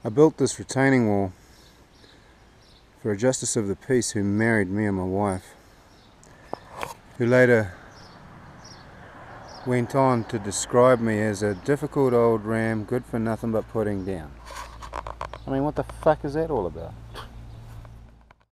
I built this retaining wall for a justice of the peace who married me and my wife, who later went on to describe me as a difficult old ram, good for nothing but putting down. I mean, what the fuck is that all about?